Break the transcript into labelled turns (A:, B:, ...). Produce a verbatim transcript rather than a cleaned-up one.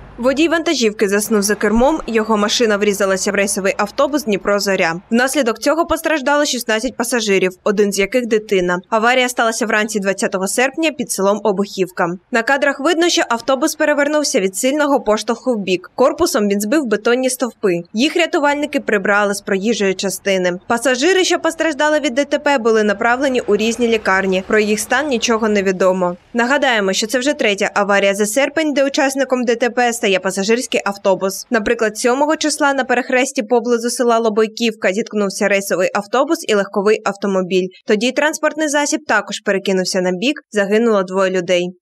A: Водій вантажівки заснув за кермом, його машина врізалася в рейсовий автобус Дніпро-Зоря. Внаслідок цього постраждало шістнадцять пасажирів, один з яких дитина. Аварія сталася вранці двадцятого серпня під селом Обухівка. На кадрах видно, що автобус перевернувся від сильного поштовху вбік. Корпусом він збив бетонні стовпи. Їх рятувальники прибрали з проїжджої частини. Пасажири, що постраждали від ДТП, були направлені у різні лікарні. Про їх стан нічого не відомо. Нагадаємо, що це вже третя аварія за серпень, де учасником ДТП стає пасажирський автобус. Наприклад, сьомого числа на перехресті поблизу села Лобойківка зіткнувся рейсовий автобус і легковий автомобіль. Тоді транспортний засіб також перекинувся на бік, загинуло двоє людей.